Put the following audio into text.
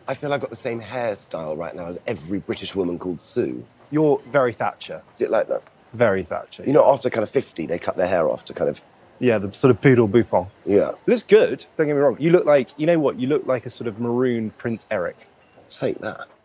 I feel I've got the same hairstyle right now as every British woman called Sue. You're very Thatcher. Is it like that? Very Thatcher. You know, after kind of 50, they cut their hair off to kind of... Yeah, the sort of poodle bouffon. Yeah. It looks good, don't get me wrong. You look like, you know what? You look like a sort of maroon Prince Eric. Take that.